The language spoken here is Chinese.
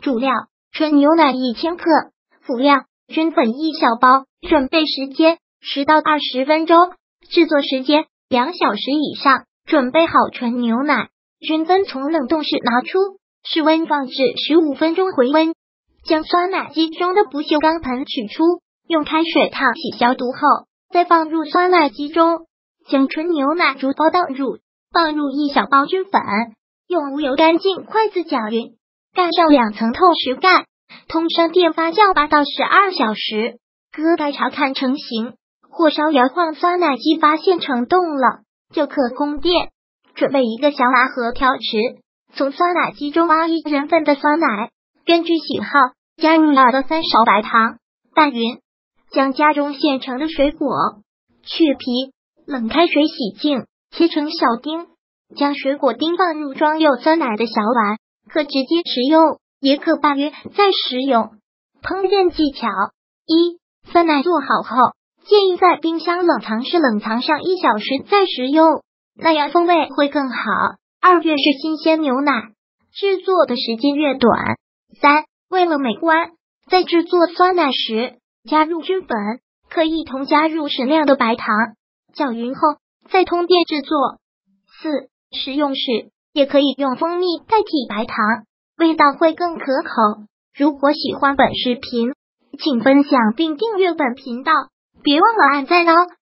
主料：纯牛奶1000克，辅料：菌粉1小包。准备时间10到20分钟，制作时间2小时以上。准备好纯牛奶，均分从冷冻室拿出，室温放置15分钟回温。将酸奶机中的不锈钢盆取出，用开水烫洗消毒后，再放入酸奶机中，将纯牛奶逐包倒入，放入1小包菌粉，用无油干净筷子搅匀，盖上2层透石盖，通上电发酵8到12小时，割盖查看成型，或稍摇晃酸奶机发现成冻了，就可供电。准备一个小瓦盒调匙，从酸奶机中挖1人份的酸奶，根据喜好加入2到3勺白糖，拌匀。将家中现成的水果去皮，冷开水洗净，切成小丁。将水果丁放入装有酸奶的小碗，可直接食用，也可拌匀再食用。烹饪技巧： 1. 酸奶做好后，建议在冰箱冷藏室冷藏上1小时再食用，那样风味会更好。2. 越是新鲜牛奶，制作的时间越短。3. 为了美观，在制作酸奶时加入菌粉，可一同加入适量的白糖，搅匀后再通电制作。4. 食用时也可以用蜂蜜代替白糖，味道会更可口。如果喜欢本视频，请分享并订阅本频道，别忘了按赞哦。